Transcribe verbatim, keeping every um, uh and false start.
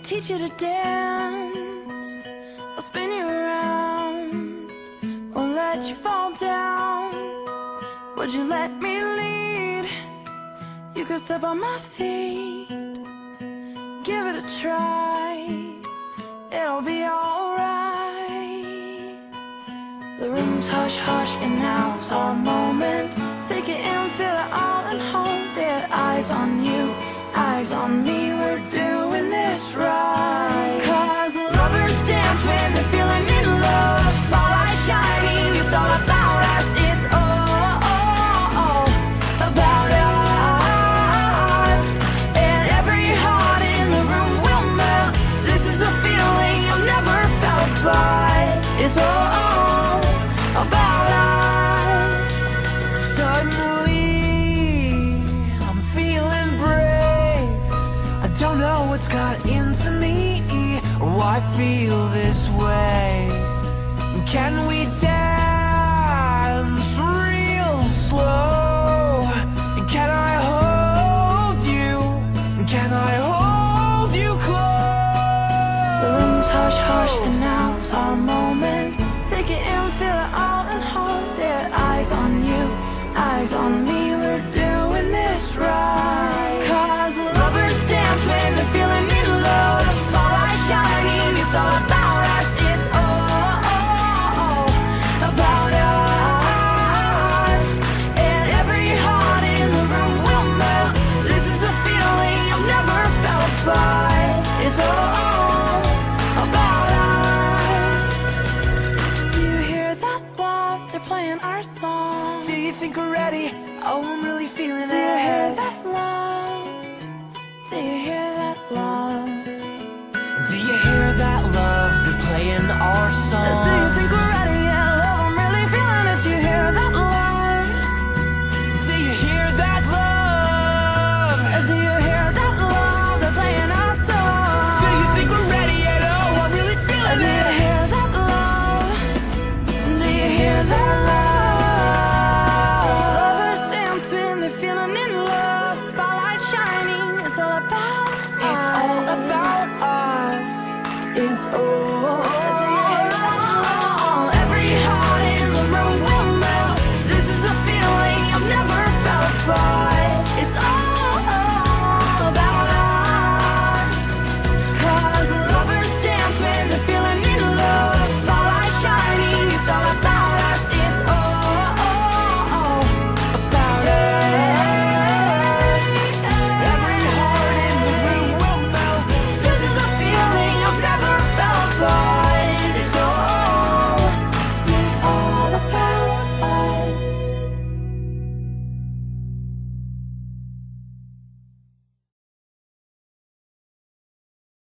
teach you to dance, I'll spin you around, won't let you fall down. Would you let me lead? You could step on my feet, give it a try, it'll be alright. The room's hush hush and now it's our moment. Take it in, feel it all and hold it. Eyes on you, eyes on me, we're doing this right. Cause lovers dance when they're feeling in love. Spotlight shining, it's all about us. It's all, all, all about us. And every heart in the room will melt. This is a feeling I've never felt, but it's all about us. Suddenly I'm feeling brave. I don't know what's got into me or why I feel this way. Can we dance real slow? Can I hold you? Can I hold you close? The room's hush hush and now it's our moment. Take it in, feel it all and hold it. Eyes on you, eyes on me, we're doing this right. Cause lovers dance when they're feeling in love. Spotlight shining, it's all about us. It's all, all, all about us. And every heart in the room will melt. This is a feeling I've never felt, but it's all about us. Do you hear that love? They're playing our song. Do you think we're ready? Oh, I'm really feeling it. Do you hear that love? Do you hear that love? Do you hear that love? They're playing our song. Do you think we're ready? Yeah, love, I'm really feeling it. Do you hear that love? Do you hear that love? Do you hear that love? They're playing our song. Do you think we're ready yet? Oh, I'm really feeling it. Do you hear that love? Do you hear that love? Lovers dance when they're feeling in love. Spotlight shining, it's all about us. It's all about us. It's all